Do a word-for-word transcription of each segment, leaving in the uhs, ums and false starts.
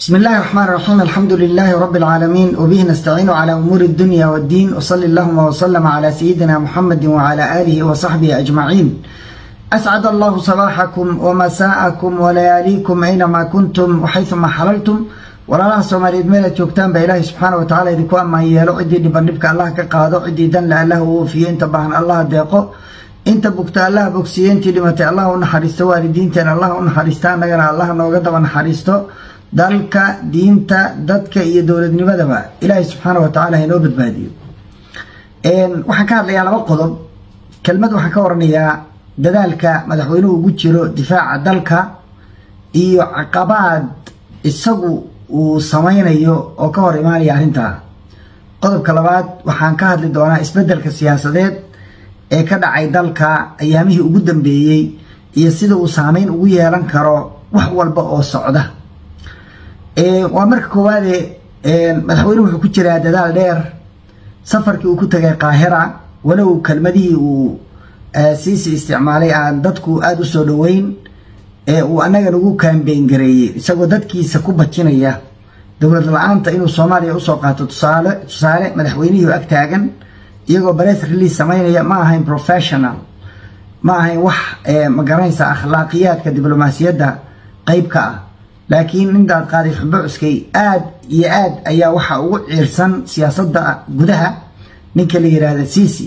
بسم الله الرحمن الرحيم. الحمد لله رب العالمين وبه نستعين على أمور الدنيا والدين، وصلى اللهم وسلم على سيدنا محمد وعلى آله وصحبه أجمعين. أسعد الله صباحكم ومساءكم ولياليكم أينما كنتم وحيثما حللتم. ولا سوماليد ميل joogtaan ba Ilaahay subhanahu wa ta'ala idinku ama yeelo cidii dhibandhibka Allah ka qaado, cidii dan la Allah uu fiyo, inta baahan Allah deeqo, inta bugta Allah bogsiyo, intii dhimatay Allah u naxariisto, waalidiinteena Allah u naxariisto, annagana Allah nooga daba naxariisto, dalka diinta dadka iyo dawladnimadaba Ilaahay subhanahu wa ta'ala inoo badbaadiyo. een waxaan ka hadlayaa laba qodob. kelmad waxaan ka waranayaa dadaalka madaxweynuhu ugu jiro difaaca dalka iyo caqabad isagu uu samaynayo oo ka hor imaanaya arrinta. qodobka labaad waxaan ka hadli doonaa isbedelka siyaasadeed ee ka dhacay dalka ayaamihii ugu dambeeyay iyo sida uu saameyn ugu yeelan karo wax walba oo socda. ee waa marka koowaad ee madaxweynuhu wuxuu ku jiraa dadaal dheer. safarkii uu ku tagay Qaahira walow kelmadii uu siisi isticmaalay aan dadku aad u soo dhaweyn ee uu anaga nagu campaign gareeyay isagoo dadkiisa ku bajinaya dawlad la'aanta inuu Soomaaliya u soo qaato tusaale tusaale madaxweynuhu ag taagan iyagoo press release sameynaya ma ahayn professional, ma ahayn wax ma garanaysa akhlaaqiyadka diblomaasiyadda qayb ka ah, laakiin nindaad qaaday xubuuskay aad iyo aad ayaa waxa ugu ciirsan siyaasadda gudaha ninka la yiraahdo Siisi.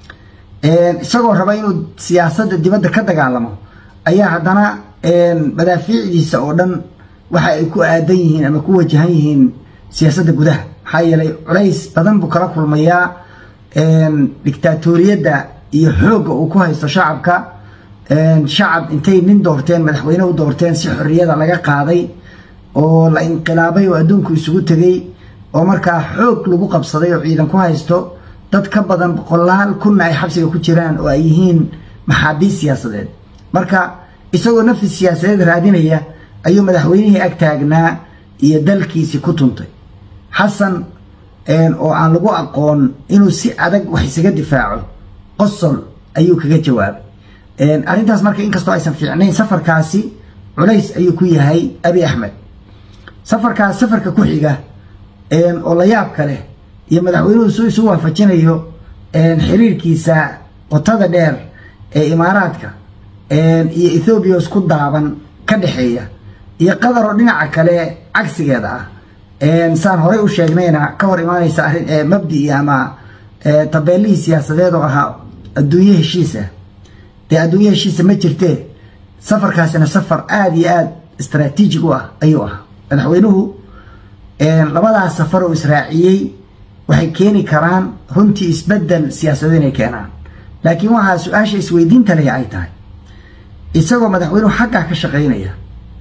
ee isagoo raba inuu siyaasadda dibadda ka dagaalamo ayaa haddana een madaafiicdiisa oo dhan waxa ay ku aadan yihiin ama ku wajahan yihiin siyaasadda gudaha. maxaa yeelay culays badan buu kala kulmayaa een dictatoriyadda iyo xoogga uu ku haysto shacabka. een shacab intay nin doorteen madaxweyne u doorteen si xorriyada laga qaaday oo la inqilaabay oo adduunku isugu tagay oo markaa xoog lagu qabsaday oo ciidan ku haysto dad ka badan boqolaal kun ay xabsiga ku jiraan oo ay yihiin maxaabiis siyaasadeed. marka isagoo nafsi siyaasadeed raadinaya ayuu madaxweynihii ag taagnaa iyo dalkiisi ku tuntay. xasan een oo aan lagu aqoon inuu si adag wax isaga difaaco qosol ayuu kaga jawaabay. een arrintaas marka inkastoo aysan fiicnayn safarkaasi culays ayuu ku yahay Abiy Ahmed. safarkaas safarka ku xiga een oo la yaab kale iyo madaxweynuhu soo isu waafajinayo een xiriirkiisa qotada dheer ee Imaaraadka een iyo Ethiopia isku daaban ka dhaxeeya iyo Qatar oo dhinaca kale cagsigeeda ah. een saan hore u sheegnayna ka hor imaanaysa arrin ee mabdi ama ee tabeelihii siyaasadeed oo ahaa adduunyo heshiisa. dee adduunyo heshiisa ma jirtee safarkaasina safar aad iyo aad istaraatiijig u ah ayuu ah. madaxweynuhu een labadaas safar oo israaciyay waxay keeni karaan runtii isbedel siyaasadeed inay keenaan, laakiin waxa su'aasha isweydiinta leh ay tahay isagoo madaxweynuhu xagga ka shaqeynaya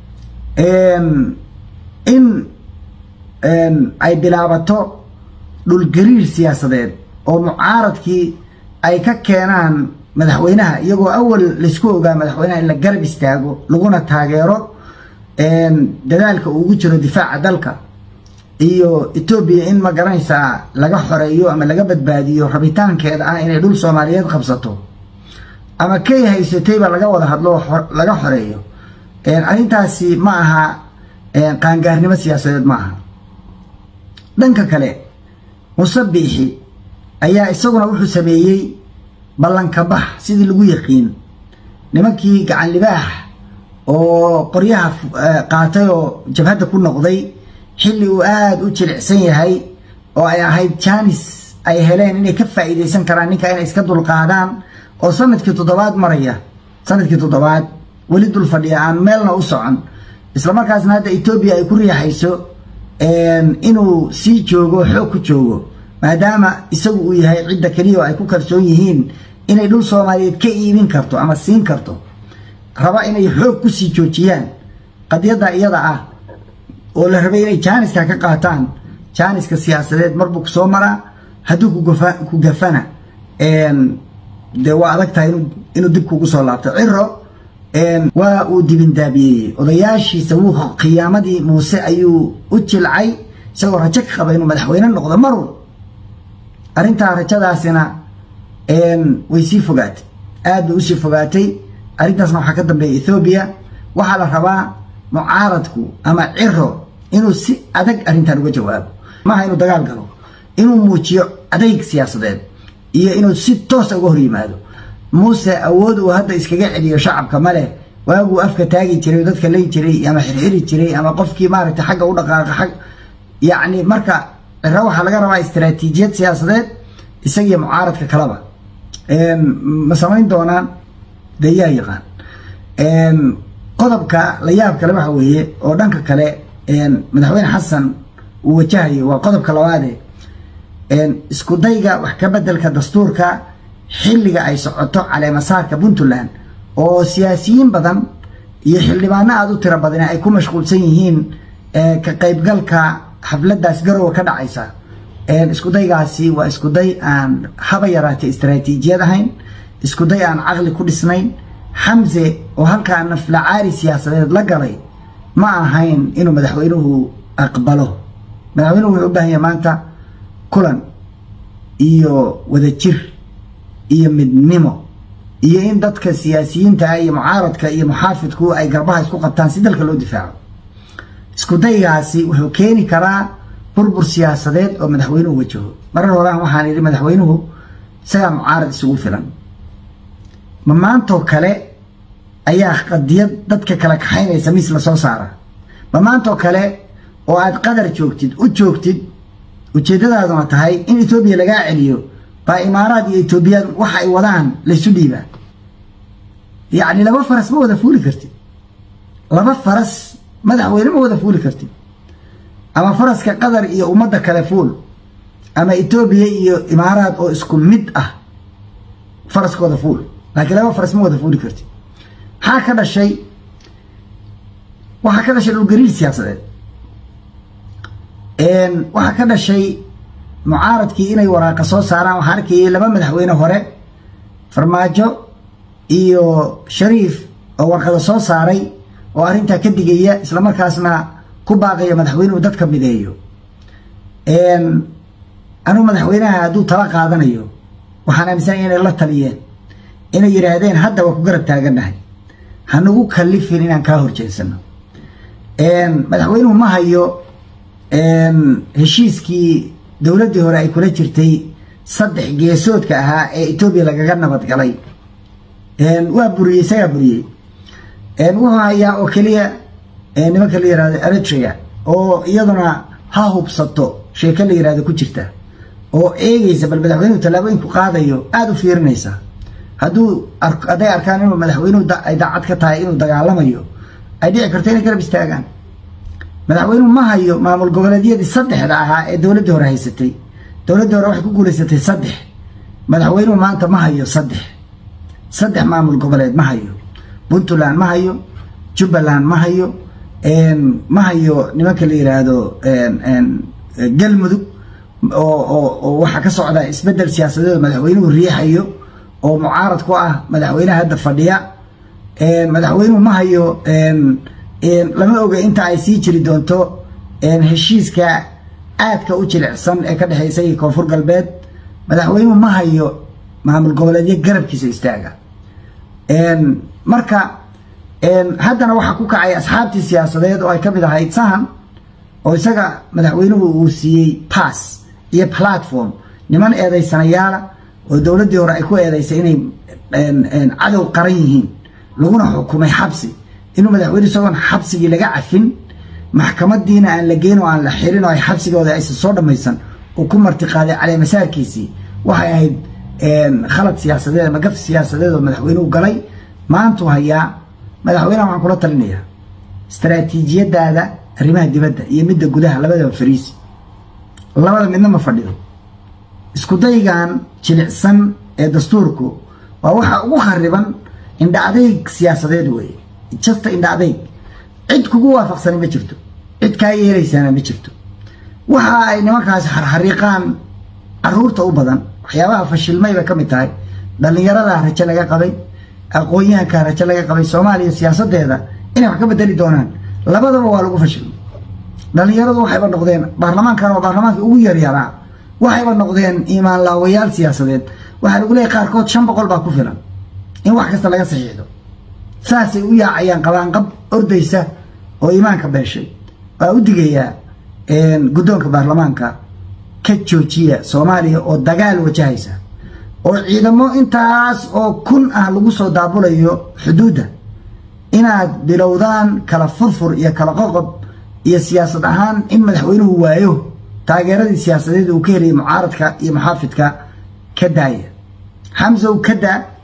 een in een ay bilaabato dhul gariir siyaasadeed oo mucaaradkii ay ka keenaan madaxweynaha iyagoo awal la isku ogaa madaxweynaha in la garab istaago laguna taageero een dadaalka uu ugu jiro difaaca dalka iyo Ethiopia in ma garanaysa laga xoreeyo ama laga badbaadiyo rabitaankeeda ah inay dhul Soomaaliyeed qabsato ama kay haysatay ba laga wada hadlo laga xoreeyo. een arrintaasi ma aha een qaangaarnimo siyaasadeed ma aha. dhanka kale Musabixi ayaa isaguna wuxuu sameeyay ballanka bax sidii lagu yaqiin nimankii gacan libaax oo qoryaha qaatay oo jabhadda ku noqday xilli uu aad u jilicsan yahay oo ay ahayd chance ay heleen inay ka faa'iideysan karaan ninka inay iska dul qaadaan oo sanadkii toddobaad maraya sanadkii toddobaad wali dul fadhiya aan meelna u socon, isla markaasna hadda Ethiopia ay ku riixayso een inuu sii joogo xoog ku joogo maadaama isagu uu yahay cidda kaliya oo ay ku kalsoon yihiin inay dhul Soomaaliyeed ka iibin karto ama siin karto, raba inay xoog ku sii joojiyaan qadiyada iyada ah oo la rabay inay jaaniska ka qaataan. jaaniska siyaasadeed marbu soo mara haduu ku gafa ku gafana een de waa adag tahay inuu dib kugu soo laabto. Ciro een waa uu dibin daabiyay odayaashiisa wuu qiyaamadii Muuse ayuu u jilcay isagoo rajo ka qaba inuu madaxweyne noqdo maruu. arrinta rajadaasina een way sii fogaatay, aad u sii fogaatay. arrintaasna waxa ka dambeeyay Ethiopia. waxa la rabaa mucaaradku ama Ciro inuu si adag arrintan uga jawaabo maaha inuu dagaal galo inuu muujiyo adayg siyaasadeed iyo inuu si toos uga hor yimaado muuse awood uu hadda iskaga celiyo shacabka male waagu afka taagi jiray dadka leey jiray ama xirxiri jiray ama qofkii maaragtay xagga u dhaqaaqa xag yaani marka waxa laga rabaa istiraatiijiyad siyaasadeed isaga mucaaradka kalaba een ma samayn doonaan dayaa yaqaan een qodobka la yaab kale waxa weeye oo dhanka kale een madaxweyne xasan uu wajahayo waa qodobka labaad ee isku dayga wax ka bedelka dastuurka xilliga ay socoto caleemasaarka Puntland oo siyaasiyiin badan iyo xildhibaano aad u tiro badan ay ku mashquulsan yihiin ka qaybgalka xafladaas garow ka dhacaysa ee isku daygaasi waa isku day aan haba yaraatay istiraatiijiyad ahayn isku day aan aqli ku dhisnayn Hamze oo halka naflacaari siyaasadeed la galay ma ahayn inuu madaxweynuhu aqbalo madaxweynuhu wuxuu u baahan yahay maanta kulan iyo wadajir iyo midnimo iyo in dadka siyaasiyiinta ay mucaaradka iyo muxaafidku ay garbaha isku qabtaan si dalka loo difaaco isku daygaasi wuxuu keeni karaa burbur siyaasadeed oo madaxweynuhu wajaho marar hore waxaan yiri madaxweynuhu isaga mucaarad isugu filan ma maanta kale ayaa qadiyad dadka kala kaxaynaysa mis la soo saara ma maanta kale oo aad qadar joogtid u joogtid ujeedadaaduna tahay in Itoobiya laga celiyo ba imaaraad iyo Itoobiya waxa ay wadaan la isu dhiibaa yaani laba faras ma wada fuuli kartid laba faras madaxweyne ma wada fuuli kartid ama faraska qadar iyo umada kale fuul ama Itoobiya iyo imaaraad oo isku mid ah faraskooda fuul laakiin laba faras ma wada fuuli kartid ha ka dhashay waxa ka dhashay gariir siyaasadeed een waxa ka dhashay mucaaradkii inay waraaqa soo saaraan waxa arkay laba madaxweyne hore Farmaajo iyo Shariif oo warqada soo saaray oo arinta ka digaya isla markaasna ku baaqaya madaxweynuhu dadka mideeyo een anu madaxweynaha haduu tala qaadanayo waxaan aaminsan inay la taliyeen inay yiraahdeen hadda waa ku garab taaganahay hanagu kalifin inaan ka horjeesano een madaxweynuhu ma hayo een heshiiskii dawladii hore ay kula jirtay saddex geesoodka ahaa ee Itoobiya lagaga nabad galay een waa buriyay saga buriyay een waxa ayaa oo kaliya een nimanka la yiraahdo Eritrea oo iyaduna ha hubsato sheeko la yiraahdo ku jirta oo eegaysa bal madaxweynuhu talaabooyin ku qaadayo aad u fiirinaysa haduu aday arkaan inuu madaxweynuhu ay daacad ka tahay inuu dagaalamayo ay dhici karto inay garab istaagaan madaxweynuhu ma hayo maamul goboleedyadii saddexda ahaa ee dawladda hore haysatay dawladda hore waxay ku guuleysatay saddex madaxweynuhu maanta ma hayo saddex saddex maamul goboleed ma hayo Puntland ma hayo Jubbaland ma hayo een ma hayo nimanka la yiraahdo een een galmudug oo oo waxa ka socda isbedel siyaasadeed madaxweynuhu riixayo oo mucaarad ku ah madaxweynaha hadda fadhiya een madaxweynuhu ma hayo een een lama oga inta ay sii jiri doonto een heshiiska aadka u jilicsan ee ka dhaxaysay koonfur galbeed madaxweynuhu ma hayo maamul goboleedyo garabkiisa istaaga een marka een haddana waxa ku kacay asxaabtii siyaasadeed oo ay ka mid ahayd sahan oo isaga madaxweynuhu uu siiyay pass iyo platform niman eedaysanayaal oo dawladii hore ay ku eedaysay inay een een cadow qaran yihiin laguna xukumay xabsi inuu madaxweynuhu isagoon xabsigii laga cafin maxkamadiina aan la geyn oo aan la xirin oo ay xabsigooda ay soo dhamaysan oo ku martiqaaday caleemasaarkiisii waxay ahayd een khalad siyaasadeed ama gaf siyaasadeed oo madaxweynuhu galay maanta hayaa madaxweynaha waxaan kula talinayaa istiraatiijiyadaada arrimaha dibadda iyo midda gudaha labadaba fariis labada midna ma fadhido isku daygan jilicsan ee dastuurku waa waxa ugu khariban indha adeeg siyaasadeed weeye just indha adeeg cid kugu waafaqsan ma jirto cid ka yeelaysana ma jirto waxa ay nimankaas xariiqaan caruurta u badan waxyaabaha fashilmayba kamid tahay dhalinyarada rajo laga qabay aqoonyahanka rajo laga qabay Soomaaliya siyaasadeeda inay wax ka bedeli doonaan labadaba waa lagu fashilmay dhalinyaradu waxay ba noqdeen baarlamaanka oo baarlamaanka ugu yar yaraa waxay ba noqdeen iimaan laawayaal siyaasadeed waxa lagu leeyahay qaarkood shan boqol baa ku filan in wax kasta laga saxiixdo saasay u yaacayaan qabaan qab ordaysa oo iimaanka beeshay أوديجيا إن قدومك برلمانك كتشوتشيا سوماليا أو دجال وجهيسة أو إذا ما أنتاس أو كن أهل جسوا دابولا يو حدوده إن بلودان كلا فرفر يا كلا قغب يا سياسة أهان إن مدحوينه هو أيه تاجر السياسة دي وكيري معارضك يا محافظك كداية حمزة وكدا